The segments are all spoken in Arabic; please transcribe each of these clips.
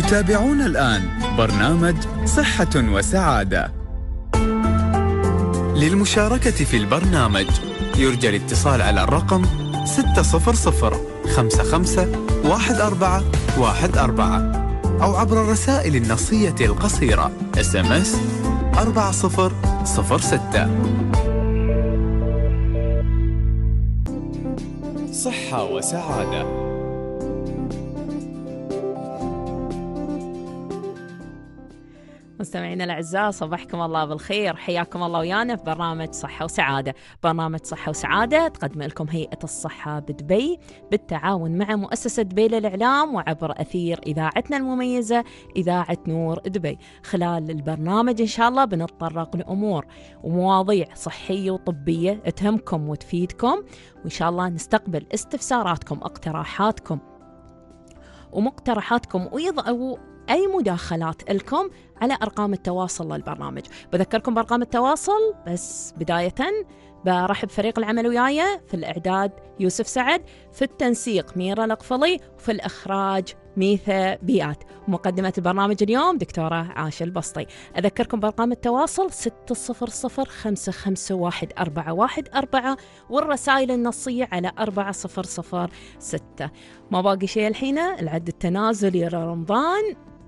تتابعون الآن برنامج صحة وسعادة. للمشاركة في البرنامج يرجى الاتصال على الرقم 600551414 أو عبر الرسائل النصية القصيرة SMS 4006. صحة وسعادة. مستمعينا الأعزاء، صباحكم الله بالخير، حياكم الله ويانا في برنامج صحة وسعادة. برنامج صحة وسعادة تقدم لكم هيئة الصحة بدبي بالتعاون مع مؤسسة دبي للإعلام وعبر أثير إذاعتنا المميزة إذاعة نور دبي. خلال البرنامج إن شاء الله بنتطرق لأمور ومواضيع صحية وطبية تهمكم وتفيدكم، وإن شاء الله نستقبل استفساراتكم، اقتراحاتكم ومقترحاتكم، ويضعوا أي مداخلات لكم على أرقام التواصل للبرنامج. بذكركم بأرقام التواصل، بس بداية برحب فريق العمل وياي. في الإعداد يوسف سعد، في التنسيق ميرا القفلي، وفي الإخراج ميثا بيات. مقدمة البرنامج اليوم دكتورة عاشة البسطي. أذكركم بأرقام التواصل 600551414 والرسائل النصية على 4006. ما باقي شيء الحين، العد التنازلي لرمضان،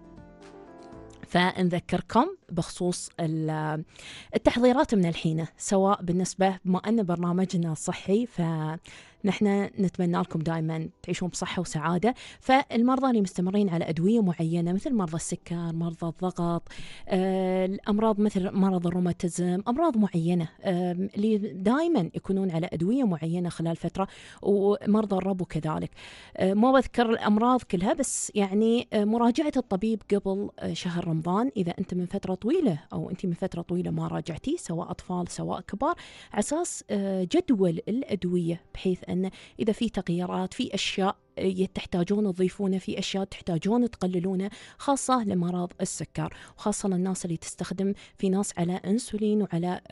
فنذكركم بخصوص التحضيرات من الحين، سواء بالنسبة بما أن برنامجنا صحي، فنحن نتمنى لكم دائما تعيشون بصحة وسعادة. فالمرضى اللي مستمرين على أدوية معينة مثل مرضى السكر، مرضى الضغط، الأمراض مثل مرض الروماتيزم، أمراض معينة اللي دائما يكونون على أدوية معينة خلال فترة، ومرضى الربو كذلك. ما بذكر الأمراض كلها، بس يعني مراجعة الطبيب قبل شهر رمضان إذا أنت من فترة طويلة أو أنت من فترة طويلة ما راجعتي، سواء أطفال سواء كبار، على أساس جدول الأدوية، بحيث أن إذا في تغييرات في أشياء تحتاجون تضيفونه، في أشياء تحتاجون تقللونه، خاصة لمرض السكر، وخاصة للناس اللي تستخدم، في ناس على أنسولين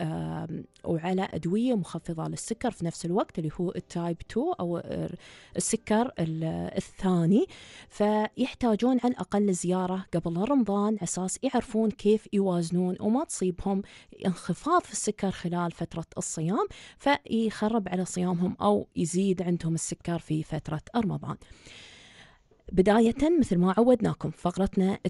وعلى أدوية مخفضة للسكر في نفس الوقت، اللي هو التايب 2 أو السكر الثاني، فيحتاجون على الأقل زيارة قبل رمضان على أساس يعرفون كيف يوازنون وما تصيبهم انخفاض في السكر خلال فترة الصيام، فيخرب على صيامهم أو يزيد عندهم السكر في فترة رمضان. بداية مثل ما عودناكم فقرتنا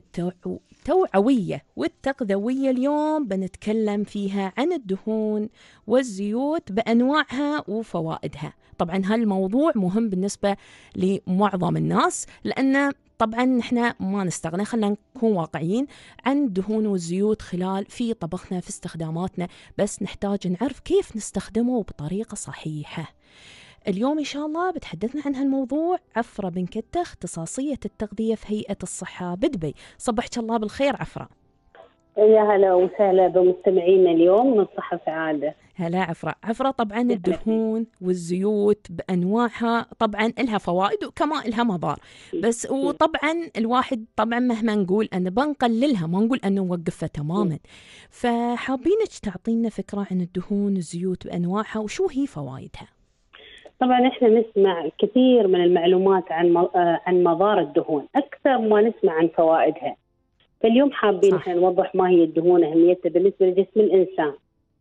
التوعوية والتغذوية، اليوم بنتكلم فيها عن الدهون والزيوت بأنواعها وفوائدها. طبعا هالموضوع مهم بالنسبة لمعظم الناس، لأن طبعا نحن ما نستغنى، خلينا نكون واقعيين، عن الدهون والزيوت خلال في طبخنا في استخداماتنا، بس نحتاج نعرف كيف نستخدمه بطريقة صحيحة. اليوم إن شاء الله بتحدثنا عن هالموضوع عفرة بن كتة، اختصاصية التغذية في هيئة الصحة بدبي. صبحت الله بالخير عفرة. يا هلا وسهلا بمستمعينا اليوم من صحة سعادة. هلا عفرة طبعا الدهون والزيوت بأنواعها طبعا إلها فوائد وكما إلها مضار، بس وطبعا الواحد طبعا مهما نقول أن بنقللها، ما نقول أنه نوقفها تماما، فحابينك تعطينا فكرة عن الدهون والزيوت بأنواعها وشو هي فوائدها. طبعا احنا نسمع كثير من المعلومات عن مضار الدهون اكثر ما نسمع عن فوائدها، فاليوم حابين احنا نوضح ما هي الدهون، اهميتها بالنسبه لجسم الانسان.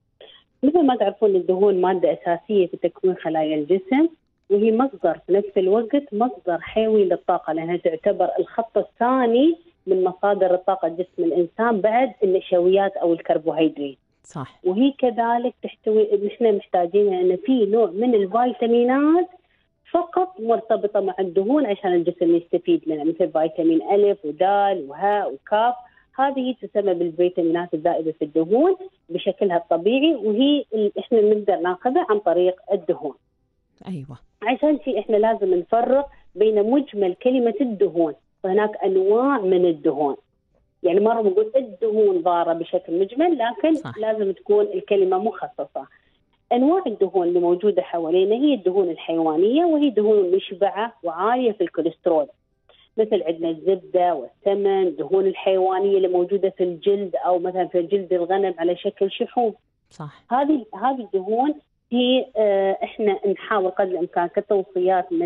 مثل ما تعرفون الدهون ماده اساسيه في تكوين خلايا الجسم، وهي مصدر في نفس الوقت مصدر حيوي للطاقه، لانها تعتبر الخط الثاني من مصادر الطاقه جسم الانسان بعد النشويات او الكربوهيدرات. صح. وهي كذلك تحتوي، نحن محتاجينها ان في نوع من الفيتامينات فقط مرتبطه مع الدهون عشان الجسم يستفيد منها، مثل فيتامين أ ودال وهاء وكاف. هذه تسمى بالفيتامينات الزائده في الدهون بشكلها الطبيعي، وهي احنا نقدر ناخذها عن طريق الدهون. ايوه. عشان شيء احنا لازم نفرق بين مجمل كلمه الدهون، وهناك انواع من الدهون. يعني مرة بنقول الدهون ضارة بشكل مجمل، لكن صح. لازم تكون الكلمة مخصصة. أنواع الدهون اللي موجودة حوالينا هي الدهون الحيوانية، وهي دهون مشبعة وعالية في الكوليسترول، مثل عندنا الزبدة والسمن. دهون الحيوانية اللي موجودة في الجلد أو مثلا في جلد الغنم على شكل شحوم. صح. هذه الدهون هي احنا نحاول قدر الإمكان كتوصيات منه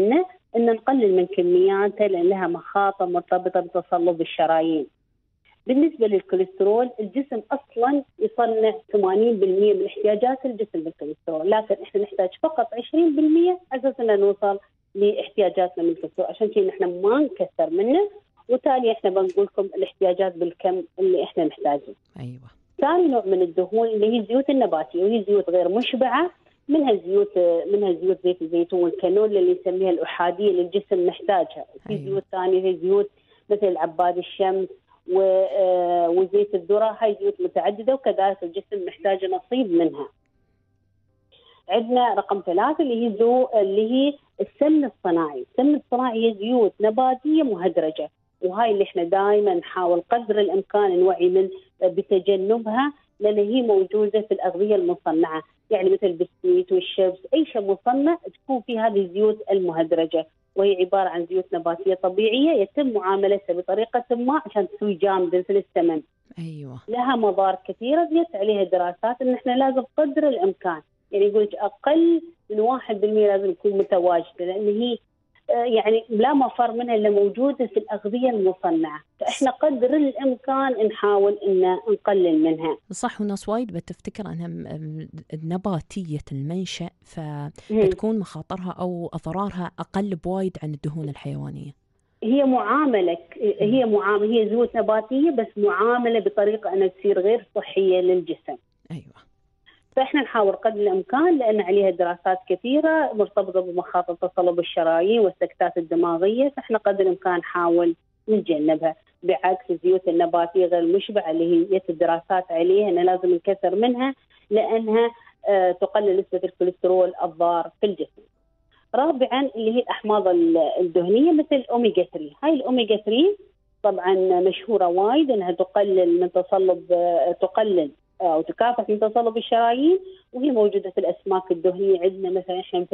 أن نقلل من كمياتها لأن لها مخاطر مرتبطة بتصلب الشرايين. بالنسبة للكوليسترول الجسم أصلا يصنع 80% من احتياجات الجسم بالكوليسترول، لكن إحنا نحتاج فقط 20% أساس أن نوصل لاحتياجاتنا من الكوليسترول، عشان كذا إحنا ما نكثر منه، وتالي إحنا بنقول لكم الاحتياجات بالكم اللي إحنا نحتاجه. أيوة. ثاني نوع من الدهون اللي هي الزيوت النباتية، وهي زيوت غير مشبعة، منها زيوت زيت الزيتون والكانولا اللي نسميها الأحادية اللي الجسم محتاجها. في أيوة. زيوت ثانية هي زيوت مثل عباد الشمس وزيت الذرة، هاي زيوت متعددة وكذلك الجسم محتاج نصيب منها. عندنا رقم 3 اللي هي السمن الصناعي. السمن الصناعي هي زيوت نباتية مهدرجة، وهاي اللي احنا دائما نحاول قدر الامكان نوعي من بتجنبها، لان هي موجوده في الاغذيه المصنعه، يعني مثل البسكويت والشيبس، اي شيء مصنع تكون فيه هذه الزيوت المهدرجه، وهي عباره عن زيوت نباتيه طبيعيه يتم معاملتها بطريقه ما عشان تسوي جامد مثل السمن. ايوه. لها مضار كثيره جت عليها دراسات ان احنا لازم قدر الامكان، يعني يقول لك اقل من 1% لازم يكون متواجده، لان هي يعني لا مفر منها اللي موجودة في الأغذية المصنعة، فإحنا قدر الإمكان نحاول إن نقلل منها. صح، وناس وايد بتفتكر أنها نباتية المنشأ، فبتكون مخاطرها أو أضرارها أقل بوايد عن الدهون الحيوانية. هي زيوت نباتية بس معاملة بطريقة أنها تصير غير صحية للجسم. أيوة. فإحنا نحاول قدر الإمكان، لأن عليها دراسات كثيرة مرتبطة بمخاطر تصلب الشرايين والسكتات الدماغية، فإحنا قدر الإمكان نحاول نتجنبها، بعكس الزيوت النباتية غير المشبعة اللي هي الدراسات عليها أن لازم نكثر منها لأنها تقلل نسبة الكوليسترول الضار في الجسم. رابعا اللي هي الأحماض الدهنية مثل الأوميجا 3. هاي الأوميجا 3 طبعا مشهورة وايد أنها تقلل أو تكافح من تصلب الشرايين، وهي موجودة في الأسماك الدهنية. عندنا مثلا إحنا مثل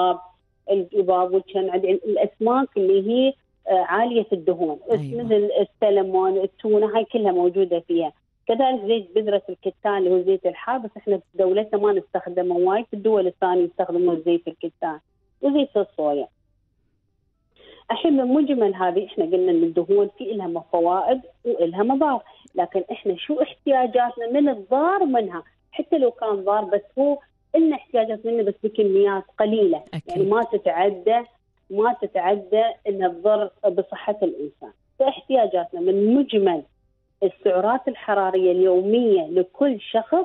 القباب والشنعد، الأسماك اللي هي عالية الدهون. أيوة. مثل السلمون، التونة، هاي كلها موجودة فيها. كذلك زيت بذرة الكتان اللي هو زيت الحار، بس إحنا في دولتنا ما نستخدمه وايد، في الدول الثانية يستخدمون زيت الكتان وزيت الصويا. الحين من مجمل هذه احنا قلنا ان الدهون في لها فوائد ولها مضار، لكن احنا شو احتياجاتنا من الضار منها؟ حتى لو كان ضار بس هو ان احتياجات منه بس بكميات قليله. أكيد. يعني ما تتعدى انها تضر بصحه الانسان. فاحتياجاتنا من مجمل السعرات الحراريه اليوميه لكل شخص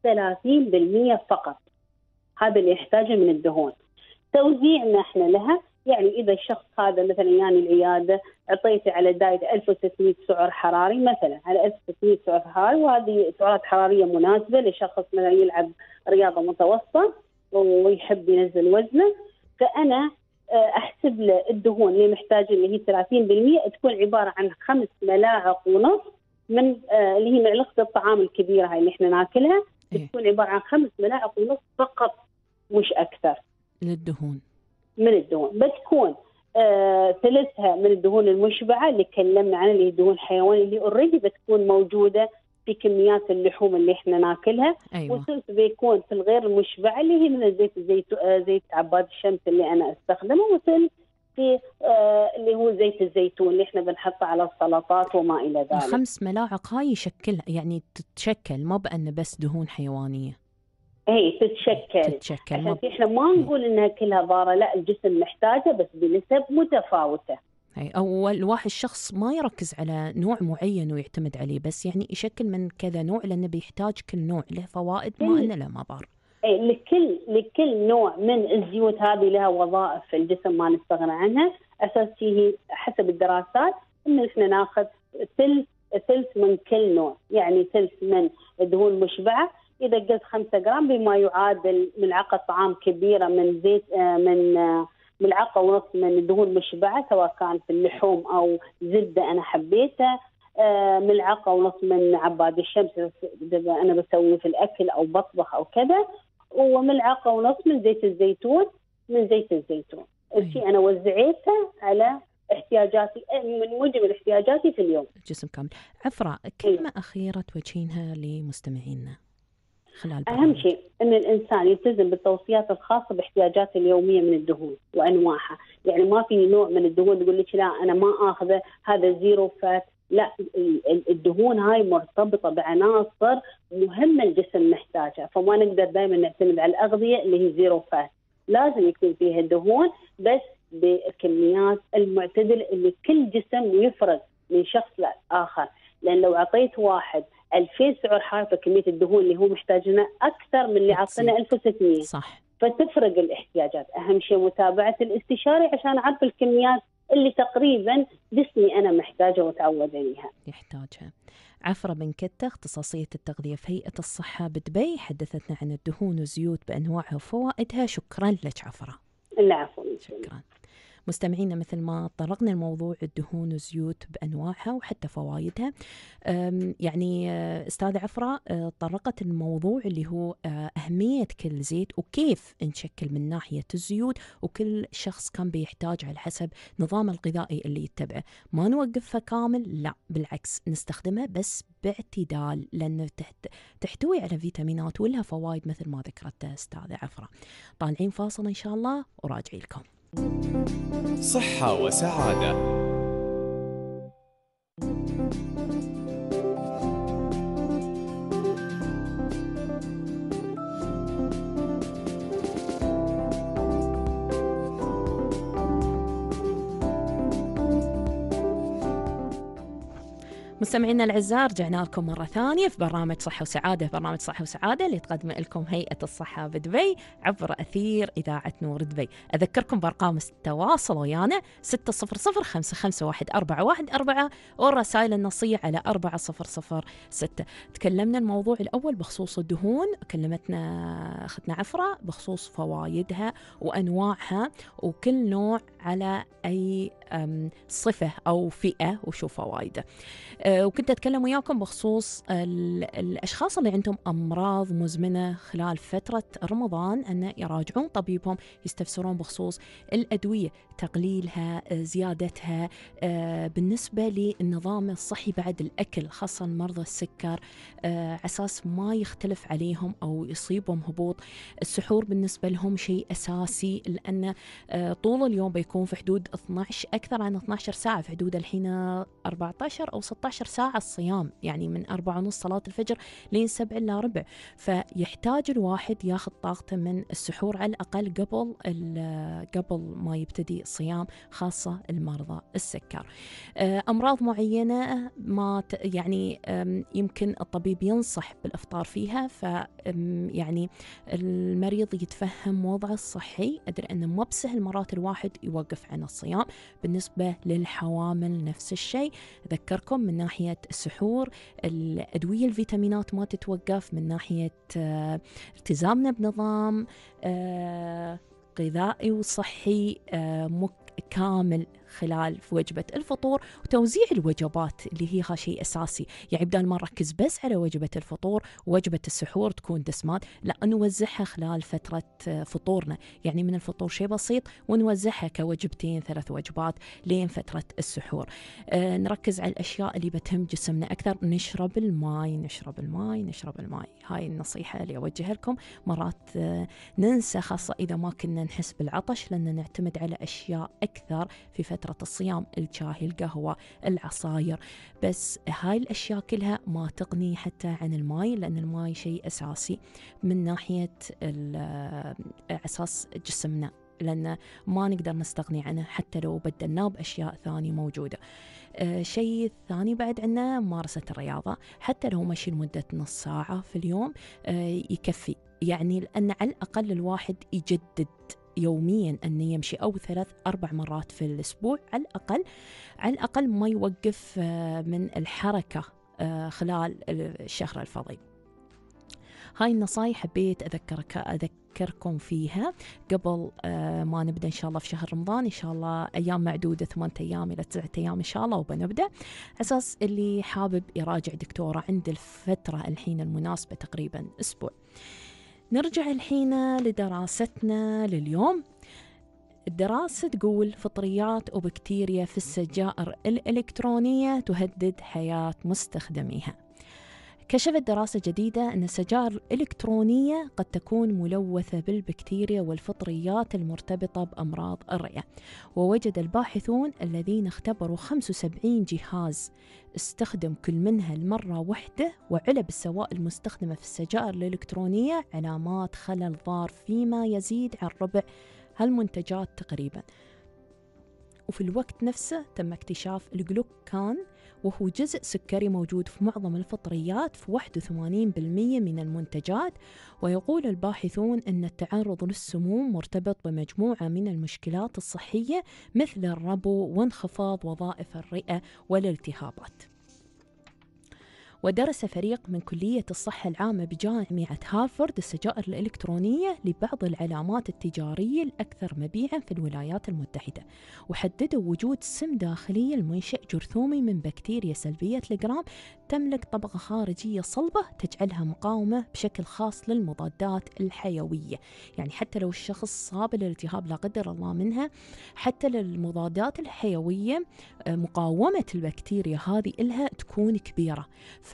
30% فقط، هذا اللي يحتاجه من الدهون. توزيعنا احنا لها، يعني إذا الشخص هذا مثلا يعني العيادة أعطيته على دايت 1600 سعر حراري مثلا، على 1600 سعر حراري، وهذه سعرات حرارية مناسبة لشخص مثلا يلعب رياضة متوسطة ويحب ينزل وزنه، فأنا أحسب له الدهون اللي محتاجة اللي هي 30% تكون عبارة عن 5 ملاعق ونص من اللي هي معلقة الطعام الكبيرة هاي اللي احنا ناكلها، تكون عبارة عن 5 ملاعق ونص فقط مش أكثر للدهون. من الدهون بتكون ثلثها من الدهون المشبعة اللي تكلمنا عنها اللي هي الدهون الحيوانية اللي اوريدي بتكون موجودة في كميات اللحوم اللي احنا ناكلها. أيوة. وثلث بيكون في الغير المشبعة اللي هي من زيت عباد الشمس اللي أنا استخدمه، وثلث في اللي هو زيت الزيتون اللي احنا بنحطه على السلطات وما إلى ذلك. 5 ملاعق هاي يعني تتشكل، ما بأن بس دهون حيوانية. هي تتشكل. عشان احنا ما نقول انها كلها ضاره، لا، الجسم محتاجه بس بنسب متفاوته. او الواحد الشخص ما يركز على نوع معين ويعتمد عليه، بس يعني يشكل من كذا نوع لانه بيحتاج كل نوع له فوائد ما انه له مضار. لكل نوع من الزيوت هذه لها وظائف في الجسم ما نستغنى عنها. اساسي حسب الدراسات ان احنا ناخذ ثلث من كل نوع، يعني ثلث من الدهون المشبعه. إذا قلت 5 جرام بما يعادل ملعقة طعام كبيرة من زيت، من ملعقة ونص من الدهون المشبعة سواء كان في اللحوم أو زبدة أنا حبيتها، ملعقة ونص من عباد الشمس إذا أنا بسوي في الأكل أو بطبخ أو كذا، وملعقة ونص من زيت الزيتون. أنا وزعيتها على احتياجاتي من مجمل احتياجاتي في اليوم. الجسم كامل. عفرة، كلمة أخيرة توجهينها لمستمعينا. خلال أهم برنامج. شيء أن الإنسان يلتزم بالتوصيات الخاصة باحتياجاته اليومية من الدهون وأنواعها. يعني ما في نوع من الدهون تقول لك لا أنا ما أخذه هذا زيرو فات، لا، الدهون هاي مرتبطة بعناصر مهمة الجسم محتاجها، فما نقدر دائما نعتمد على الأغذية اللي هي زيرو فات، لازم يكون فيها دهون بس بالكميات المعتدلة اللي كل جسم يفرق من شخص لآخر. لأن لو أعطيت واحد 2000 سعر حراري فكمية الدهون اللي هو محتاجنا أكثر من اللي عطينا 1600. صح. فتفرق الاحتياجات. أهم شيء متابعة الاستشاري عشان أعرف الكميات اللي تقريبا جسمي أنا محتاجة وتعود عليها. يحتاجها. عفرة بن كتة، اختصاصية التغذية في هيئة الصحة بدبي، حدثتنا عن الدهون والزيوت بأنواعها وفوائدها. شكرا لك عفرة. العفو. شكرا. مستمعينا، مثل ما طرقنا الموضوع الدهون والزيوت بأنواعها وحتى فوائدها، يعني أستاذة عفرة طرقت الموضوع اللي هو أهمية كل زيت وكيف نشكل من ناحية الزيوت، وكل شخص كان بيحتاج على حسب نظام الغذائي اللي يتبعه. ما نوقفها كامل، لا بالعكس نستخدمها بس باعتدال، لأن تحتوي على فيتامينات ولها فوائد مثل ما ذكرت أستاذة عفرة. طالعين فاصل إن شاء الله وراجعي لكم. صحة وسعادة. مستمعينا الأعزاء، رجعنا لكم مرة ثانية في برنامج صحة وسعادة. برنامج صحة وسعادة اللي تقدم لكم هيئة الصحة بدبي عبر أثير إذاعة نور دبي. أذكركم بأرقام التواصل ويانا 600-551-414 والرسائل النصية على 4006. تكلمنا الموضوع الأول بخصوص الدهون، أخذنا عفرة بخصوص فوائدها وأنواعها وكل نوع على أي صفة أو فئة وشو فوائده. وكنت أتكلم وياكم بخصوص الأشخاص اللي عندهم أمراض مزمنة خلال فترة رمضان أن يراجعون طبيبهم، يستفسرون بخصوص الأدوية، تقليلها، زيادتها، بالنسبة للنظام الصحي بعد الأكل، خاصة مرضى السكر، أساس ما يختلف عليهم أو يصيبهم هبوط. السحور بالنسبة لهم شيء أساسي، لأن طول اليوم بيكون في حدود 12 أكثر عن 12 ساعة، في حدود الحين 14 أو 16 ساعة الصيام، يعني من 4:30 صلاة الفجر لين 7 إلا ربع. فيحتاج الواحد ياخذ طاقته من السحور على الأقل قبل ما يبتدي الصيام، خاصة المرضى السكر. أمراض معينة ما يعني يمكن الطبيب ينصح بالإفطار فيها، يعني المريض يتفهم وضعه الصحي، أدري أنه ما بسهل مرات الواحد يوقف عن الصيام. بالنسبة للحوامل نفس الشيء. أذكركم من ناحية السحور الأدوية الفيتامينات ما تتوقف، من ناحية التزامنا بنظام غذائي وصحي كامل خلال في وجبة الفطور، وتوزيع الوجبات اللي هي شيء أساسي. يعني بدل ما نركز بس على وجبة الفطور ووجبة السحور تكون دسمات، لا نوزعها خلال فترة فطورنا، يعني من الفطور شيء بسيط ونوزعها كوجبتين 3 وجبات لين فترة السحور. نركز على الأشياء اللي بتهم جسمنا أكثر، نشرب الماء. هاي النصيحة اللي أوجهها لكم. مرات ننسى، خاصة إذا ما كنا نحس بالعطش، لأن نعتمد على أشياء أكثر في فترة الصيام، الشاي، القهوة، العصاير، بس هاي الأشياء كلها ما تغني حتى عن الماء، لأن الماء شيء أساسي من ناحية أساس جسمنا، لأن ما نقدر نستغني عنه حتى لو بدلناه بأشياء ثانية موجودة. شيء ثاني بعد عنا ممارسة الرياضة، حتى لو مشي لمدة نص ساعة في اليوم يكفي، يعني لأن على الأقل الواحد يجدد يوميا أن يمشي أو 3-4 مرات في الأسبوع على الأقل ما يوقف من الحركة خلال الشهر الفضيل. هاي النصايح حبيت أذكركم فيها قبل ما نبدأ إن شاء الله في شهر رمضان. إن شاء الله أيام معدودة، 8 أيام إلى 9 أيام إن شاء الله وبنبدأ. أساس اللي حابب يراجع دكتورة عند الفترة الحين المناسبة تقريبا أسبوع. نرجع الحين لدراستنا لليوم. الدراسة تقول فطريات وبكتيريا في السجائر الإلكترونية تهدد حياة مستخدميها. كشفت دراسة جديدة أن السجائر الإلكترونية قد تكون ملوثة بالبكتيريا والفطريات المرتبطة بأمراض الرئة. ووجد الباحثون الذين اختبروا 75 جهاز استخدم كل منها المرة واحدة وعلب السوائل المستخدمة في السجائر الإلكترونية علامات خلل ضار فيما يزيد عن ربع هالمنتجات تقريبا. وفي الوقت نفسه تم اكتشاف الجلوكان، وهو جزء سكري موجود في معظم الفطريات في 81% من المنتجات. ويقول الباحثون أن التعرض للسموم مرتبط بمجموعة من المشكلات الصحية مثل الربو وانخفاض وظائف الرئة والالتهابات. ودرس فريق من كلية الصحة العامة بجامعة هارفارد السجائر الإلكترونية لبعض العلامات التجارية الأكثر مبيعاً في الولايات المتحدة، وحددوا وجود سم داخلي المنشأ جرثومي من بكتيريا سلبية الجرام تملك طبقة خارجية صلبة تجعلها مقاومة بشكل خاص للمضادات الحيوية. يعني حتى لو الشخص صاب الالتهاب لا قدر الله منها، حتى للمضادات الحيوية مقاومة البكتيريا هذه إلها تكون كبيرة،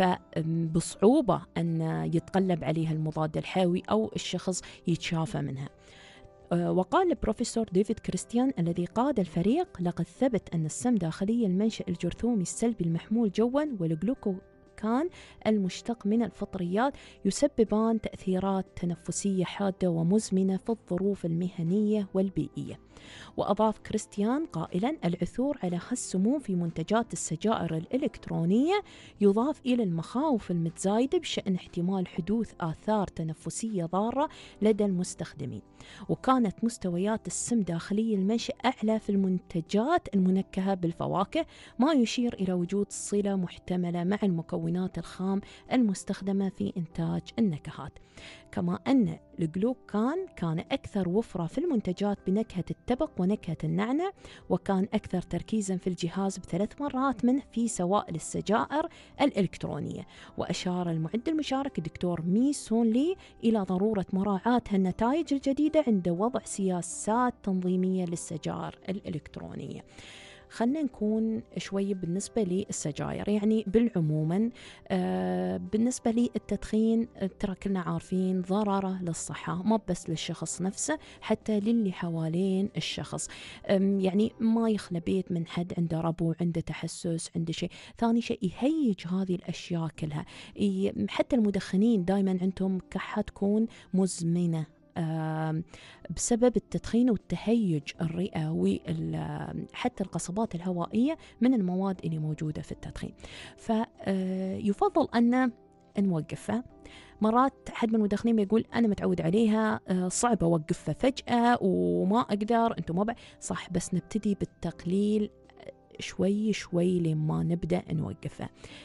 فبصعوبة أن يتغلب عليها المضاد الحيوي أو الشخص يتشافى منها. وقال البروفيسور ديفيد كريستيان الذي قاد الفريق: لقد ثبت أن السم داخلي المنشأ الجرثومي السلبي المحمول جوا والجلوكوكان المشتق من الفطريات يسببان تأثيرات تنفسية حادة ومزمنة في الظروف المهنية والبيئية. وأضاف كريستيان قائلا: العثور على هالسموم في منتجات السجائر الإلكترونية يضاف إلى المخاوف المتزايدة بشأن احتمال حدوث آثار تنفسية ضارة لدى المستخدمين. وكانت مستويات السم داخلي المنشأ أعلى في المنتجات المنكهة بالفواكه، ما يشير إلى وجود صلة محتملة مع المكونات الخام المستخدمة في إنتاج النكهات. كما أن الجلوكان كان أكثر وفرة في المنتجات بنكهة التبق ونكهة النعنع، وكان أكثر تركيزا في الجهاز ب3 مرات منه في سوائل السجائر الإلكترونية. وأشار المعد المشارك الدكتور مي سون لي إلى ضرورة مراعاة هالنتائج الجديدة عند وضع سياسات تنظيمية للسجائر الإلكترونية. خلنا نكون شوي بالنسبة للسجاير، يعني بالعموما بالنسبة للتدخين ترى كلنا عارفين ضرره للصحة، ما بس للشخص نفسه حتى للي حوالين الشخص. يعني ما يخلى بيت من حد عنده ربو، عنده تحسس، عنده شيء. ثاني شيء يهيج هذه الأشياء كلها. حتى المدخنين دائما عندهم كحة تكون مزمنة بسبب التدخين والتهيج الرئة وحتى القصبات الهوائية من المواد اللي موجودة في التدخين. فيفضل أن نوقفها. مرات حد من المدخنين يقول أنا متعود عليها، صعب أوقفها فجأة وما أقدر. أنتم ما صح، بس نبتدي بالتقليل شوي شوي لما نبدأ نوقفها.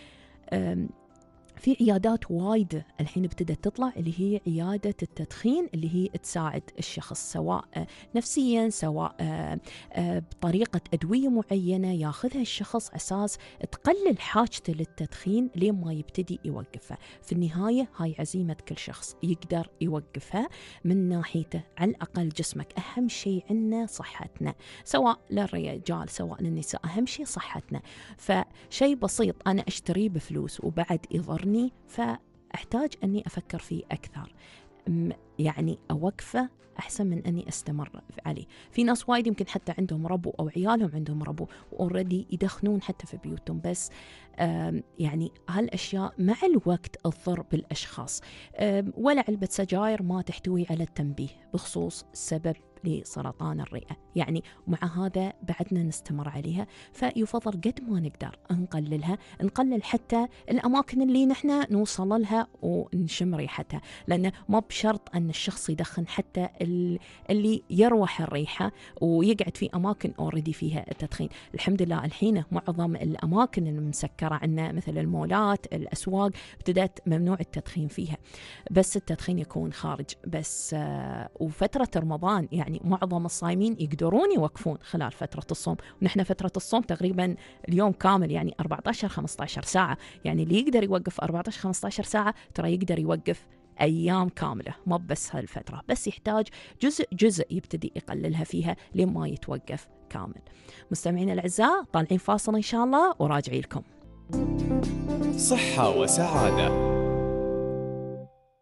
في عيادات وايد الحين ابتدت تطلع اللي هي عيادة التدخين، اللي هي تساعد الشخص سواء نفسيا سواء بطريقة أدوية معينة ياخذها الشخص أساس تقلل حاجته للتدخين لين ما يبتدي يوقفها. في النهاية هاي عزيمة كل شخص يقدر يوقفها من ناحيته. على الأقل جسمك أهم شيء عنا صحتنا، سواء للرجال سواء للنساء، أهم شيء صحتنا. فشيء بسيط أنا أشتريه بفلوس وبعد يضرني، فأحتاج أني أفكر فيه أكثر، يعني أوقفه أحسن من أني أستمر عليه. في ناس وايد يمكن حتى عندهم ربو أو عيالهم عندهم ربو وأوريدي يدخنون حتى في بيوتهم، بس يعني هالأشياء مع الوقت تضر بالأشخاص. ولا علبة سجاير ما تحتوي على التنبيه بخصوص سبب لسرطان الرئة، يعني مع هذا بعدنا نستمر عليها. فيفضل قد ما نقدر نقللها، نقلل حتى الأماكن اللي نحن نوصل لها ونشم ريحتها، لأنه ما بشرط أن الشخص يدخن، حتى اللي يروح الريحة ويقعد في أماكن أوريدي فيها التدخين. الحمد لله الحين معظم الأماكن المسكرة عندنا مثل المولات، الأسواق، ابتدت ممنوع التدخين فيها، بس التدخين يكون خارج بس. وفترة رمضان يعني معظم الصايمين يقدرون يوقفون خلال فترة الصوم، ونحن فترة الصوم تقريبا اليوم كامل يعني 14-15 ساعة، يعني اللي يقدر يوقف 14-15 ساعة ترى يقدر يوقف أيام كاملة، ما بس هالفترة، بس يحتاج جزء يبتدي يقللها فيها لما يتوقف كامل. مستمعين الأعزاء طالعين فاصل إن شاء الله وراجعي لكم. صحة وسعادة.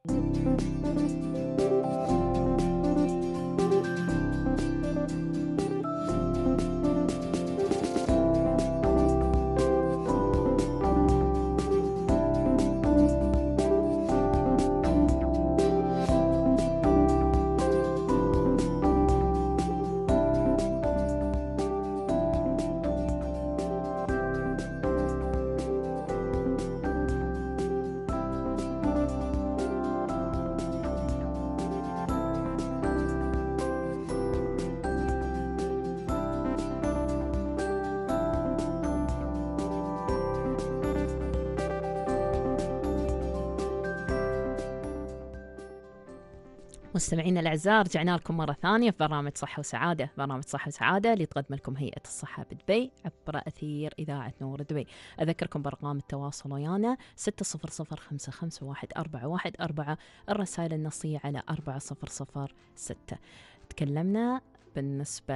مستمعينا الأعزاء، رجعنا لكم مرة ثانية في برنامج صحة وسعادة. برنامج صحة وسعادة اللي تقدم لكم هيئة الصحة بدبي عبر أثير إذاعة نور دبي. أذكركم برقم التواصل ويانا 600551414، الرسائل النصية على 4006. تكلمنا بالنسبة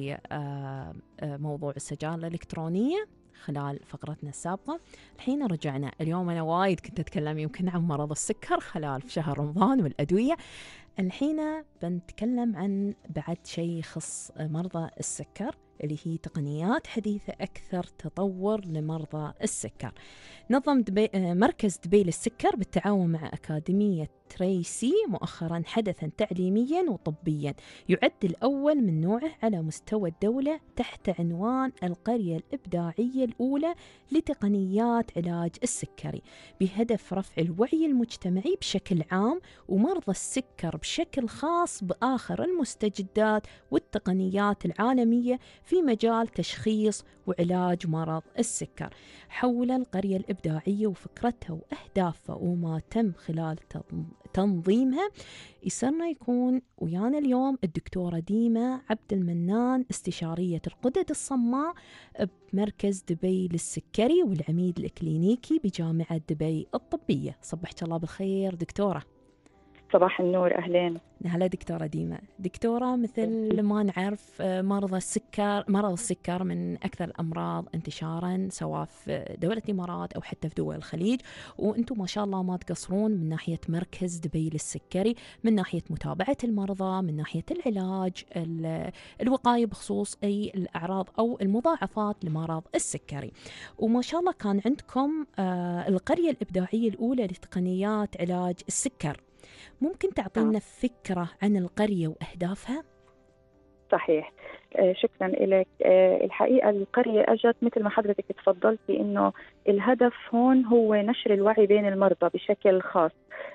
لموضوع السجائر الإلكترونية خلال فقرتنا السابقة. الحين رجعنا. اليوم أنا وايد كنت أتكلم يمكن عن مرض السكر خلال شهر رمضان والأدوية. الحين بنتكلم عن بعد شيء يخص مرضى السكر، اللي هي تقنيات حديثة أكثر تطور لمرضى السكر. نظم مركز دبي للسكر بالتعاون مع أكاديمية تريسي مؤخرا حدثا تعليميا وطبيا يعد الأول من نوعه على مستوى الدولة تحت عنوان القرية الإبداعية الأولى لتقنيات علاج السكري، بهدف رفع الوعي المجتمعي بشكل عام ومرضى السكر بشكل خاص بآخر المستجدات والتقنيات العالمية في مجال تشخيص وعلاج مرض السكر. حول القرية الإبداعية وفكرتها وأهدافها وما تم خلال تنظيمها، يسرنا يكون ويانا اليوم الدكتورة ديما عبد المنان، استشارية الغدد الصماء بمركز دبي للسكري والعميد الإكلينيكي بجامعة دبي الطبية. صبحت الله بالخير دكتورة. صباح النور، أهلين. هلا دكتورة ديما. دكتورة، مثل ما نعرف مرض السكر من أكثر الأمراض انتشارا سواء في دولة الإمارات أو حتى في دول الخليج، وأنتم ما شاء الله ما تقصرون من ناحية مركز دبي للسكري، من ناحية متابعة المرضى، من ناحية العلاج، الوقاية بخصوص أي الأعراض أو المضاعفات لمرض السكري. وما شاء الله كان عندكم القرية الإبداعية الأولى لتقنيات علاج السكر. ممكن تعطينا فكرة عن القرية وأهدافها؟ صحيح، شكرا لك. الحقيقة القرية أجت مثل ما حضرتك تفضلتي إنه الهدف هون هو نشر الوعي بين المرضى بشكل خاص.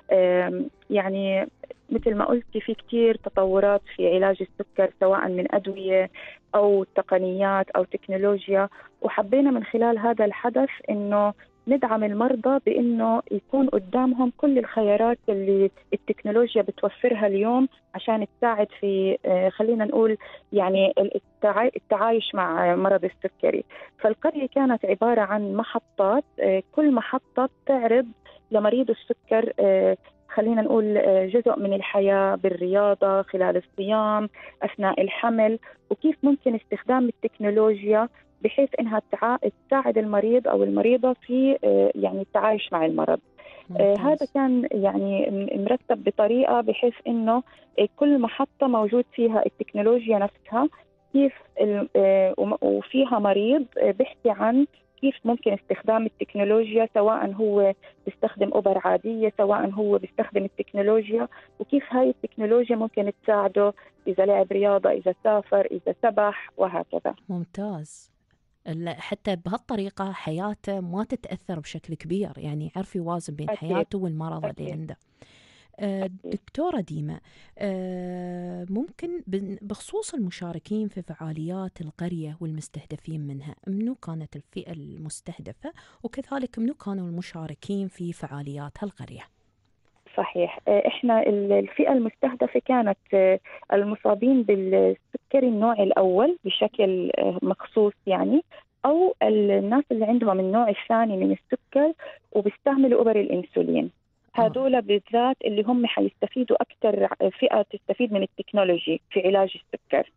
يعني مثل ما قلتي في كتير تطورات في علاج السكر سواء من أدوية أو تقنيات أو تكنولوجيا، وحبينا من خلال هذا الحدث إنه ندعم المرضى بأنه يكون قدامهم كل الخيارات اللي التكنولوجيا بتوفرها اليوم عشان تساعد في خلينا نقول يعني التعايش مع مرض السكري. فالقرية كانت عبارة عن محطات، كل محطة تعرض لمريض السكر خلينا نقول جزء من الحياة بالرياضة خلال الصيام أثناء الحمل، وكيف ممكن استخدام التكنولوجيا بحيث إنها تساعد المريض أو المريضة في يعني التعايش مع المرض. هذا كان يعني مرتب بطريقة بحيث إنه كل محطة موجود فيها التكنولوجيا نفسها، كيف وفيها مريض بيحكي عن كيف ممكن استخدام التكنولوجيا، سواء هو بيستخدم أوبر عادية سواء هو بيستخدم التكنولوجيا، وكيف هاي التكنولوجيا ممكن تساعده إذا لعب رياضة، إذا سافر، إذا سبح وهكذا. ممتاز. حتى بهالطريقة حياته ما تتأثر بشكل كبير، يعني يعرف يوازن بين حياته والمرض اللي عنده. دكتورة ديما، ممكن بخصوص المشاركين في فعاليات القرية والمستهدفين منها، منو كانت الفئة المستهدفة وكذلك منو كانوا المشاركين في فعاليات هالقرية؟ صحيح، احنا الفئة المستهدفة كانت المصابين بالسكري النوع الأول بشكل مخصوص يعني، أو الناس اللي عندهم النوع الثاني من السكر وبيستعملوا إبر الإنسولين. هذول بالذات اللي هم حيستفيدوا أكثر فئة تستفيد من التكنولوجي في علاج السكر.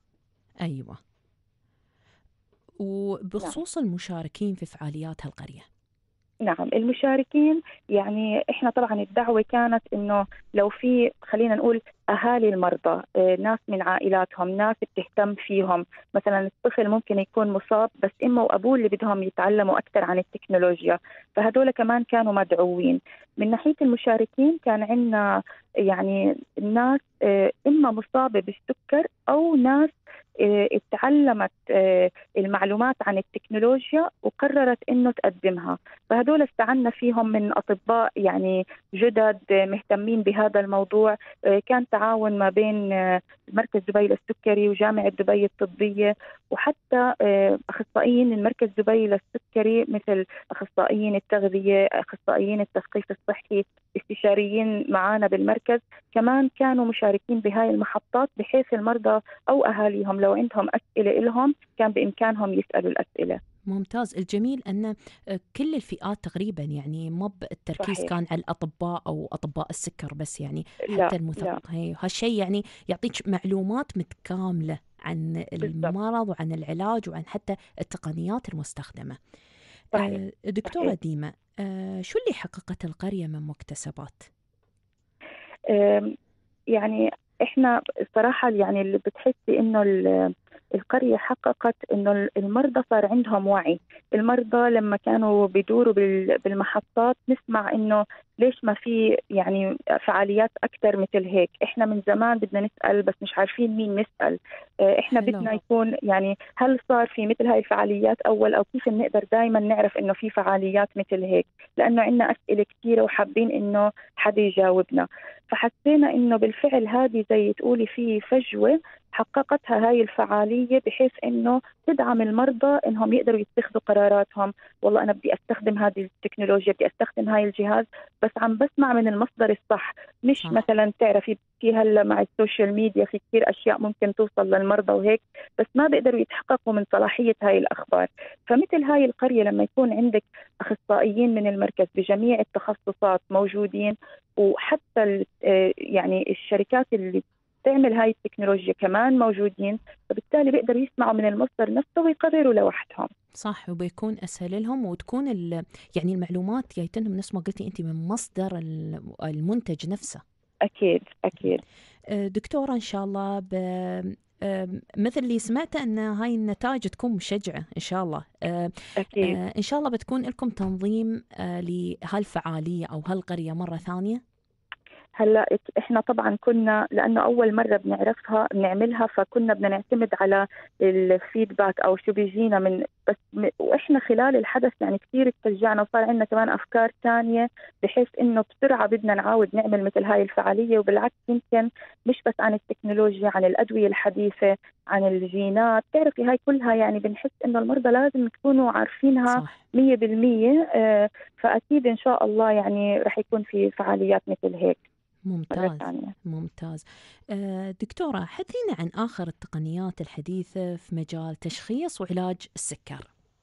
أيوة. وبخصوص المشاركين في فعاليات هالقرية؟ نعم، المشاركين يعني احنا طبعا الدعوة كانت انه لو في خلينا نقول اهالي المرضى، ناس من عائلاتهم، ناس بتهتم فيهم، مثلا الطفل ممكن يكون مصاب بس امه وابوه اللي بدهم يتعلموا اكثر عن التكنولوجيا، فهدول كمان كانوا مدعوين. من ناحية المشاركين كان عندنا يعني الناس اما مصابة بالسكر او ناس اتعلمت المعلومات عن التكنولوجيا وقررت انه تقدمها، فهدول استعنا فيهم من اطباء يعني جدد مهتمين بهذا الموضوع. كان تعاون ما بين مركز دبي للسكري وجامعة دبي الطبية، وحتى اخصائيين من مركز دبي للسكري مثل اخصائيين التغذية، اخصائيين التثقيف الصحي، استشاريين معانا بالمركز كمان كانوا مشاركين بهاي المحطات، بحيث المرضى او اهاليهم لو عندهم اسئله لهم كان بامكانهم يسالوا الاسئله. ممتاز. الجميل أن كل الفئات تقريبا، يعني مو التركيز صحيح. كان على الأطباء أو أطباء السكر بس، يعني لا حتى لا، هالشيء يعني يعطيك معلومات متكاملة عن بالضبط. المرض وعن العلاج وعن حتى التقنيات المستخدمة. صحيح. دكتورة صحيح. ديما، شو اللي حققت القرية من مكتسبات؟ يعني احنا الصراحه يعني اللي بتحسي انه القريه حققت انه المرضى صار عندهم وعي. المرضى لما كانوا بيدوروا بالمحطات نسمع انه ليش ما في يعني فعاليات اكثر مثل هيك، احنا من زمان بدنا نسال بس مش عارفين مين نسال. احنا حلو. بدنا يكون يعني هل صار في مثل هاي الفعاليات اول، او كيف نقدر دائما نعرف انه في فعاليات مثل هيك، لانه عندنا اسئله كثيره وحابين انه حدا يجاوبنا. فحسينا انه بالفعل هذه زي تقولي في فجوه حققتها هاي الفعاليه، بحيث انه تدعم المرضى انهم يقدروا يتخذوا قراراتهم. والله انا بدي استخدم هذه التكنولوجيا، بدي استخدم هاي الجهاز، بس عم بسمع من المصدر الصح، مش صح. مثلا تعرفي في هلا مع السوشيال ميديا في كثير اشياء ممكن توصل للمرضى وهيك، بس ما بيقدروا يتحققوا من صلاحيه هاي الاخبار. فمثل هاي القريه لما يكون عندك اخصائيين من المركز بجميع التخصصات موجودين، وحتى يعني الشركات اللي تعمل هاي التكنولوجيا كمان موجودين، فبالتالي بيقدروا يسمعوا من المصدر نفسه ويقرروا لوحدهم. صح، وبيكون أسهل لهم، وتكون يعني المعلومات جايتنهم نفس ما قلتي أنت من مصدر المنتج نفسه. أكيد أكيد. دكتورة إن شاء الله مثل اللي سمعته أن هاي النتائج تكون مشجعة إن شاء الله. أكيد. إن شاء الله بتكون لكم تنظيم لهالفعالية أو هالقرية مرة ثانية. هلا احنا طبعا كنا لانه اول مره بنعملها فكنا بدنا نعتمد على الفيدباك او شو بيجينا من بس واحنا خلال الحدث يعني كثير تشجعنا وصار عندنا كمان افكار ثانيه، بحيث انه بسرعه بدنا نعاود نعمل مثل هاي الفعاليه. وبالعكس يمكن مش بس عن التكنولوجيا، عن الادويه الحديثه، عن الجينات، تعرفي هاي كلها يعني بنحس انه المرضى لازم تكونوا عارفينها 100%. فاكيد ان شاء الله يعني رح يكون في فعاليات مثل هيك. ممتاز. ممتاز. دكتورة، حدثينا عن آخر التقنيات الحديثة في مجال تشخيص وعلاج السكر.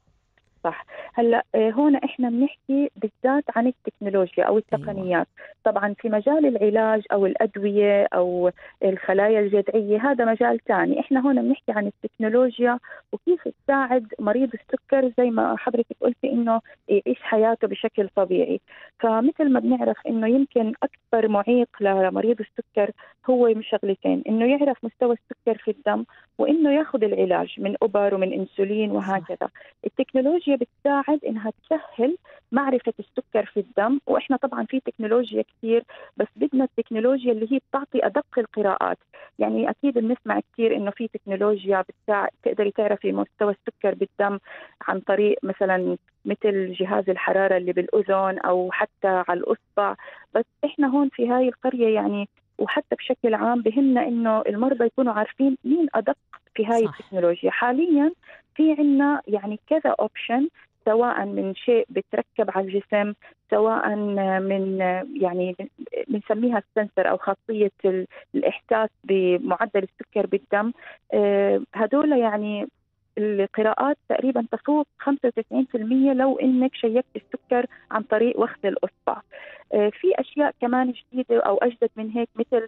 صح. هلا هون احنا بنحكي بالذات عن التكنولوجيا او التقنيات. أيوة. طبعا في مجال العلاج او الادويه او الخلايا الجذعيه هذا مجال ثاني، احنا هون بنحكي عن التكنولوجيا وكيف تساعد مريض السكر زي ما حضرتك قلتي انه يعيش حياته بشكل طبيعي. فمثل ما بنعرف انه يمكن اكبر معيق لمريض السكر هو شغلتين، انه يعرف مستوى السكر في الدم، وانه ياخذ العلاج من ابر ومن انسولين وهكذا. التكنولوجيا بتساعد انها تسهل معرفه السكر في الدم، واحنا طبعا في تكنولوجيا كثير، بس بدنا التكنولوجيا اللي هي بتعطي ادق القراءات. يعني اكيد بنسمع كثير انه في تكنولوجيا تقدري تعرفي مستوى السكر بالدم عن طريق مثلا مثل جهاز الحراره اللي بالاذن او حتى على الاصبع. بس احنا هون في هاي القريه يعني وحتى بشكل عام بهمنا انه المرضى يكونوا عارفين مين ادق في هاي التكنولوجيا. حاليا في عنا يعني كذا اوبشن، سواء من شيء بتركب على الجسم، سواء من يعني بنسميها السنسر او خاصيه الاحساس بمعدل السكر بالدم. هدول يعني القراءات تقريبا تفوق 95% لو انك شيكت السكر عن طريق وخز الاصبع. في اشياء كمان جديده او اجدد من هيك، مثل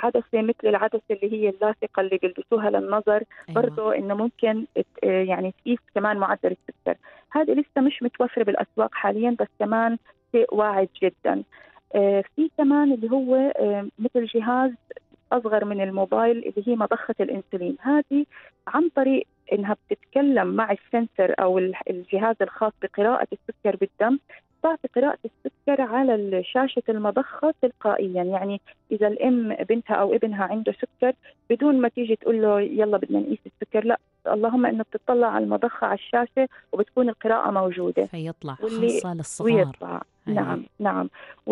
العدسه اللي هي اللاصقه اللي بيلبسوها للنظر. أيوة. برضه انه ممكن يعني تقيس كمان معدل السكر. هذه لسه مش متوفرة بالأسواق حاليا، بس كمان شيء واعد جدا. في كمان اللي هو مثل جهاز أصغر من الموبايل اللي هي مضخة الإنسولين. هذه عن طريق إنها بتتكلم مع السنسر أو الجهاز الخاص بقراءة السكر بالدم، تعطي قراءة السكر على شاشة المضخة تلقائيا. يعني إذا الأم بنتها أو ابنها عنده سكر، بدون ما تيجي تقول له يلا بدنا نقيس السكر، لا، اللهم إنه بتطلع على المضخة على الشاشة وبتكون القراءة موجودة فيطلع خاصة للصغار. ويطلع. نعم نعم.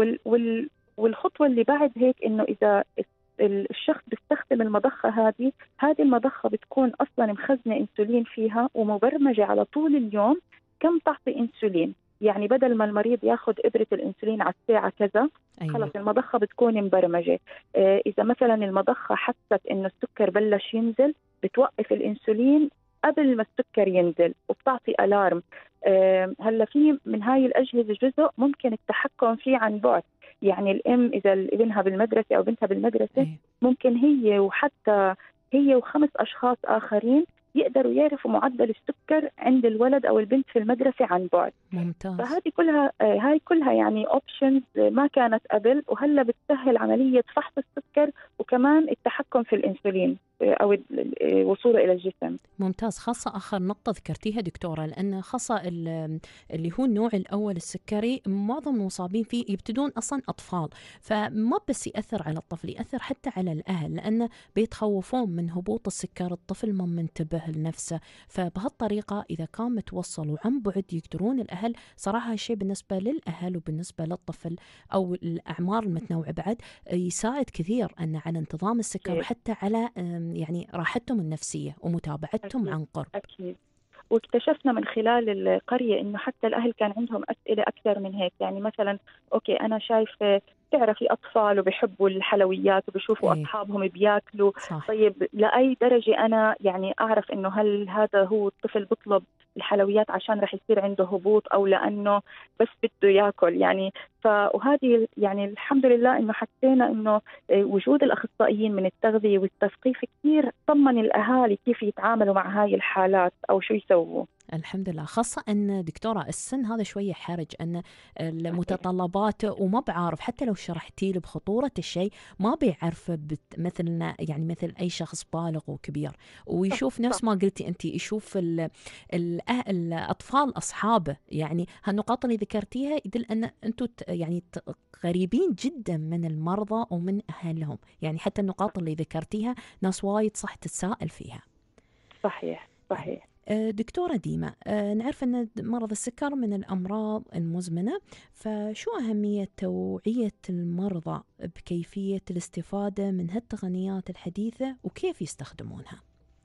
والخطوة اللي بعد هيك إنه إذا الشخص بيستخدم المضخة هذه المضخة بتكون أصلا مخزنة إنسولين فيها ومبرمجة على طول اليوم كم تعطي إنسولين. يعني بدل ما المريض ياخذ إبرة الإنسولين على الساعة كذا، خلص المضخة بتكون مبرمجة. إذا مثلا المضخة حست إنه السكر بلش ينزل، بتوقف الإنسولين قبل ما السكر ينزل وبتعطي ألارم. هلا في من هاي الأجهزة جزء ممكن التحكم فيه عن بعد. يعني الأم إذا ابنها بالمدرسة أو بنتها بالمدرسة، ممكن هي و5 أشخاص آخرين يقدروا يعرفوا معدل السكر عند الولد أو البنت في المدرسة عن بعد. ممتاز. فهذه كلها هاي كلها يعني أوبشنز ما كانت قبل، وهلا بتسهل عملية فحص السكر وكمان التحكم في الإنسولين أو وصوله إلى الجسم. ممتاز. خاصة آخر نقطة ذكرتيها دكتورة، لأن خاصة اللي هو النوع الأول السكري، معظم المصابين فيه يبتدون أصلا أطفال، فما بس يأثر على الطفل، يأثر حتى على الأهل، لأن بيتخوفون من هبوط السكر، الطفل ما منتبه لنفسه. فبهالطريقة إذا كان متوصل وعن بعد يقدرون الأهل، صراحة هالشيء بالنسبة للأهل وبالنسبة للطفل أو الأعمار المتنوعة بعد يساعد كثير أن على انتظام السكر وحتى على يعني راحتهم النفسية ومتابعتهم أكيد. عن قرب. أكيد. واكتشفنا من خلال القرية إنه حتى الأهل كان عندهم أسئلة أكثر من هيك. يعني مثلا أوكي أنا شايفة تعرفي أطفال وبيحبوا الحلويات وبيشوفوا أصحابهم بياكلوا. صح. طيب لأي درجة أنا يعني أعرف إنه هل هذا هو الطفل بيطلب الحلويات عشان رح يصير عنده هبوط أو لأنه بس بده ياكل؟ يعني وهذه يعني الحمد لله إنه حسينا إنه وجود الأخصائيين من التغذية والتثقيف كثير طمن الأهالي كيف يتعاملوا مع هاي الحالات أو شو يسووا. الحمد لله. خاصة أن دكتورة السن هذا شوية حرج، أن المتطلبات وما بعرف، حتى لو شرحتي له بخطورة الشيء ما بيعرف مثلنا، يعني مثل أي شخص بالغ وكبير، ويشوف نفس ما قلتي أنت، يشوف الأطفال أصحابه. يعني هالنقاط اللي ذكرتيها يدل أن أنتم يعني قريبين جدا من المرضى ومن أهلهم. يعني حتى النقاط اللي ذكرتيها ناس وايد صح تتساءل فيها. صحيح صحيح. دكتورة ديما، نعرف أن مرض السكر من الأمراض المزمنة، فشو أهمية توعية المرضى بكيفية الاستفادة من هالتقنيات الحديثة وكيف يستخدمونها؟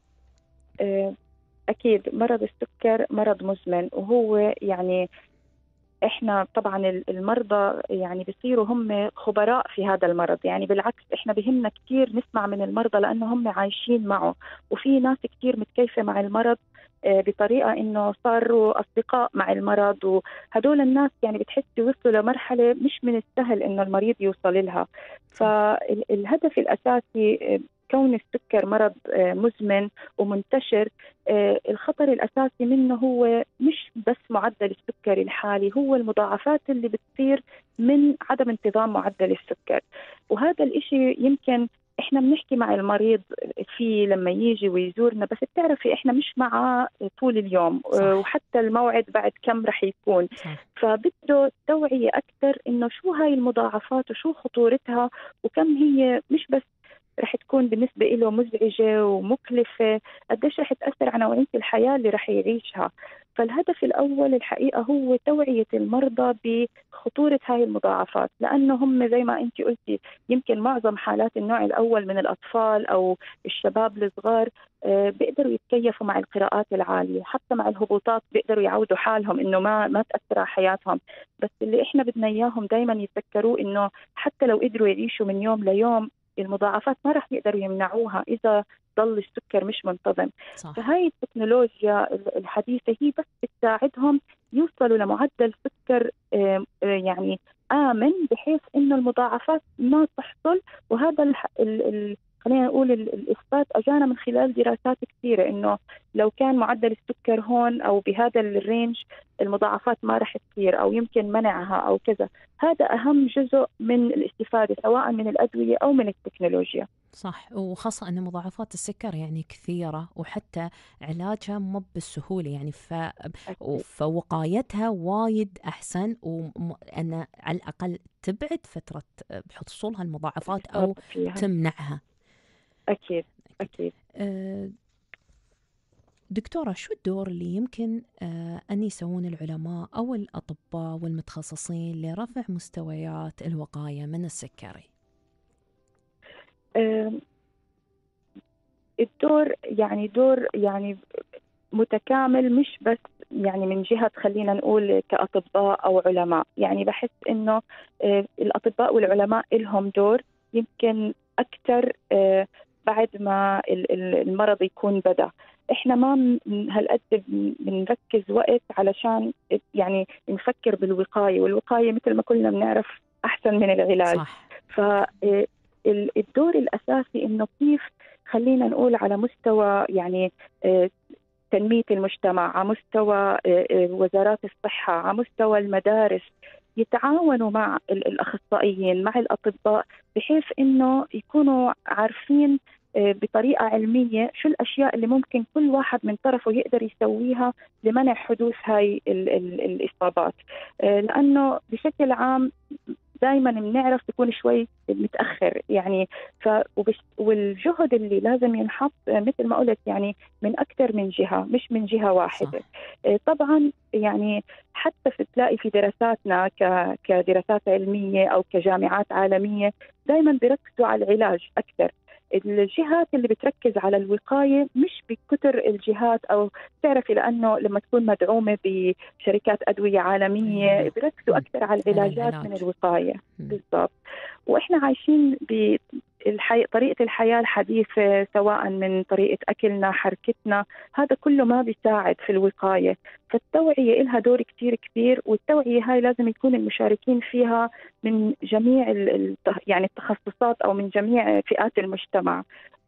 أكيد مرض السكر مرض مزمن، وهو يعني إحنا طبعا المرضى يعني بيصيروا هم خبراء في هذا المرض. يعني بالعكس إحنا بهمنا كتير نسمع من المرضى لأنه هم عايشين معه، وفي ناس كتير متكيفة مع المرض بطريقة إنه صاروا أصدقاء مع المرض. وهدول الناس يعني بتحسي وصلوا لمرحلة مش من السهل إنه المريض يوصل لها. فالهدف الأساسي كون السكر مرض مزمن ومنتشر، الخطر الأساسي منه هو مش بس معدل السكر الحالي، هو المضاعفات اللي بتصير من عدم انتظام معدل السكر. وهذا الإشي يمكن إحنا بنحكي مع المريض فيه لما يجي ويزورنا، بس بتعرفي إحنا مش معاه طول اليوم. صح. وحتى الموعد بعد كم رح يكون. صح. فبده توعية أكثر إنه شو هاي المضاعفات وشو خطورتها وكم هي مش بس رح تكون بالنسبة له مزعجة ومكلفة، قديش رح تأثر على نوعية الحياة اللي رح يعيشها. فالهدف الأول الحقيقة هو توعية المرضى بخطورة هاي المضاعفات، لأنه هم زي ما أنت قلتي يمكن معظم حالات النوع الأول من الأطفال أو الشباب الصغار بيقدروا يتكيفوا مع القراءات العالية، حتى مع الهبوطات بيقدروا يعودوا حالهم إنه ما تأثر على حياتهم. بس اللي إحنا بدنا إياهم دايما يتذكروا إنه حتى لو قدروا يعيشوا من يوم ليوم، المضاعفات ما رح يقدروا يمنعوها إذا ضل السكر مش منتظم. صح. فهاي التكنولوجيا الحديثة هي بس بتساعدهم يوصلوا لمعدل سكر يعني آمن، بحيث إنه المضاعفات ما تحصل. وهذا خلينا نقول الإثبات أجانا من خلال دراسات كثيرة إنه لو كان معدل السكر هون أو بهذا الرينج المضاعفات ما رح تصير أو يمكن منعها أو كذا. هذا أهم جزء من الاستفادة سواء من الأدوية أو من التكنولوجيا. صح، وخاصة أن مضاعفات السكر يعني كثيرة، وحتى علاجها مو بالسهولة يعني، فوقايتها وايد أحسن، وأن على الأقل تبعد فترة بحصولها المضاعفات أو تمنعها. أكيد أكيد. دكتورة، شو الدور اللي يمكن أن يسوون العلماء أو الأطباء والمتخصصين لرفع مستويات الوقاية من السكري؟ الدور يعني دور يعني متكامل، مش بس يعني من جهة خلينا نقول كأطباء أو علماء. يعني بحس إنه الأطباء والعلماء لهم دور يمكن أكثر بعد ما المرض يكون بدأ. إحنا ما هالقد بنركز وقت علشان يعني نفكر بالوقاية، والوقاية مثل ما كلنا بنعرف أحسن من العلاج. صح. فالدور الأساسي إنه كيف خلينا نقول على مستوى يعني تنمية المجتمع، على مستوى وزارات الصحة، على مستوى المدارس، يتعاونوا مع الأخصائيين مع الأطباء بحيث إنه يكونوا عارفين بطريقة علمية شو الأشياء اللي ممكن كل واحد من طرفه يقدر يسويها لمنع حدوث هاي الإصابات. لأنه بشكل عام دائما بنعرف تكون شوي متأخر يعني. والجهد اللي لازم ينحط مثل ما قلت يعني من أكثر من جهة، مش من جهة واحدة. طبعا يعني حتى تلاقي في دراساتنا كدراسات علمية أو كجامعات عالمية دائما بيركزوا على العلاج أكثر. الجهات اللي بتركز على الوقاية مش بكتر الجهات، أو تعرفي لأنه لما تكون مدعومة بشركات أدوية عالمية بيركزوا أكثر على العلاجات من الوقاية. بالضبط. وإحنا عايشين طريقة الحياة الحديثة، سواء من طريقة أكلنا، حركتنا، هذا كله ما بيساعد في الوقاية. فالتوعية لها دور كتير كبير، والتوعية هاي لازم يكون المشاركين فيها من جميع يعني التخصصات أو من جميع فئات المجتمع،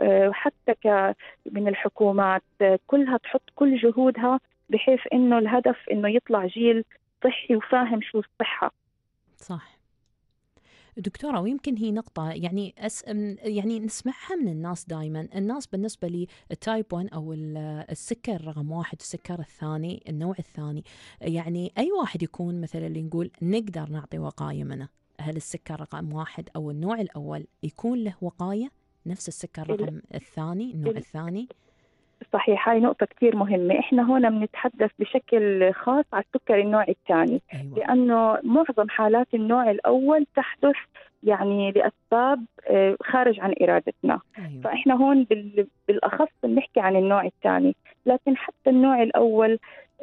حتى من الحكومات، كلها تحط كل جهودها بحيث إنه الهدف إنه يطلع جيل صحي وفاهم شو الصحة. صح دكتورة، ويمكن هي نقطة يعني يعني نسمعها من الناس دائما. الناس بالنسبة لي التايب 1 أو السكر رقم 1 والسكر الثاني النوع الثاني، يعني أي واحد يكون مثلا اللي نقول نقدر نعطي وقاية منه، هل السكر رقم 1 أو النوع الأول يكون له وقاية نفس السكر رقم الثاني النوع الثاني؟ صحيح، هاي نقطة كتير مهمة. إحنا هنا بنتحدث بشكل خاص على السكر النوع الثاني. أيوة. لأنه معظم حالات النوع الأول تحدث يعني لأسباب خارج عن إرادتنا. أيوة. فإحنا هون بالأخص بنحكي عن النوع الثاني. لكن حتى النوع الأول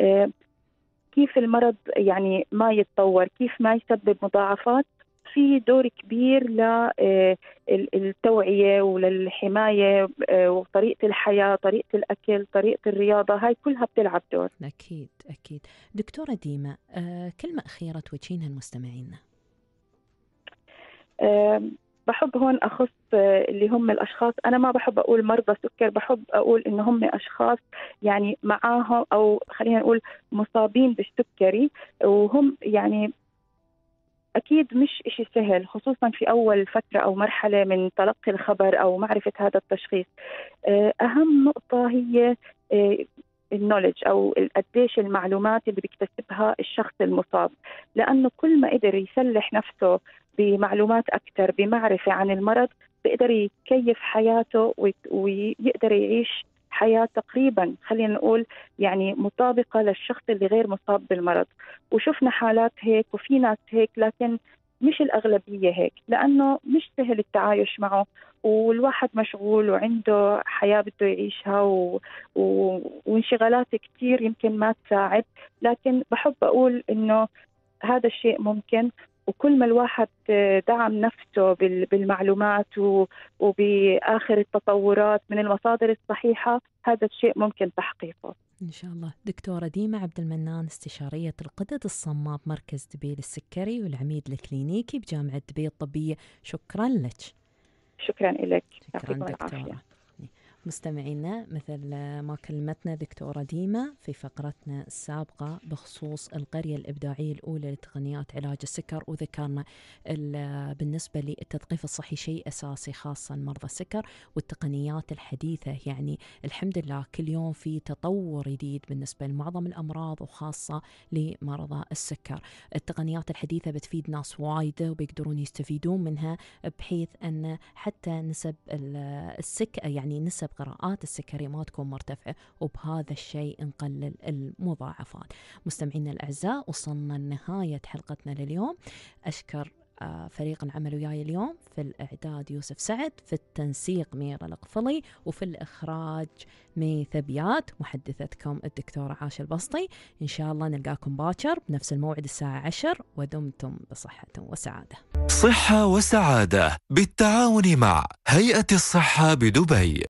كيف المرض يعني ما يتطور، كيف ما يسبب مضاعفات، في دور كبير للتوعية وللحماية، وطريقة الحياة، طريقة الأكل، طريقة الرياضة، هاي كلها بتلعب دور. أكيد أكيد. دكتورة ديما، كلمة أخيرة توجهينها لمستمعينا. بحب هون أخص اللي هم الأشخاص، أنا ما بحب أقول مرضى سكر، بحب أقول إن هم أشخاص يعني معاهم أو خلينا نقول مصابين بالسكري، وهم يعني أكيد مش إشي سهل، خصوصا في أول فترة أو مرحلة من تلقي الخبر أو معرفة هذا التشخيص. أهم نقطة هي النولج أو قديش المعلومات اللي بيكتسبها الشخص المصاب، لأنه كل ما قدر يسلح نفسه بمعلومات أكثر، بمعرفة عن المرض، بيقدر يكيف حياته ويقدر يعيش حياة تقريبا خلينا نقول يعني مطابقة للشخص اللي غير مصاب بالمرض. وشفنا حالات هيك وفي ناس هيك، لكن مش الأغلبية هيك، لأنه مش سهل التعايش معه، والواحد مشغول وعنده حياة بده يعيشها وانشغالات كتير يمكن ما تساعد. لكن بحب أقول إنه هذا الشيء ممكن، وكل ما الواحد دعم نفسه بالمعلومات وبآخر التطورات من المصادر الصحيحة، هذا الشيء ممكن تحقيقه إن شاء الله. دكتورة ديما عبد المنان، استشارية الغدد الصماء بمركز دبي للسكري والعميد الكلينيكي بجامعة دبي الطبية، شكرا لك. شكرا لك، شكرا يعطيكم العافية. دكتورة. مستمعينا، مثل ما كلمتنا دكتورة ديما في فقرتنا السابقة بخصوص القرية الإبداعية الأولى لتقنيات علاج السكر، وذكرنا بالنسبة للتثقيف الصحي شيء أساسي خاصة مرضى السكر والتقنيات الحديثة. يعني الحمد لله كل يوم في تطور جديد بالنسبة لمعظم الأمراض وخاصة لمرضى السكر. التقنيات الحديثة بتفيد ناس وايدة وبيقدرون يستفيدون منها، بحيث أن حتى نسب يعني نسب قراءات السكري ما تكون مرتفعة، وبهذا الشيء نقلل المضاعفات. مستمعينا الأعزاء، وصلنا لنهاية حلقتنا لليوم. أشكر فريق العمل وياي اليوم، في الإعداد يوسف سعد، في التنسيق ميرا القفلي، وفي الإخراج مي ثبيات، محدثتكم الدكتورة عاشر البسطي. إن شاء الله نلقاكم باكر بنفس الموعد الساعة 10، ودمتم بصحة وسعادة. صحة وسعادة بالتعاون مع هيئة الصحة بدبي.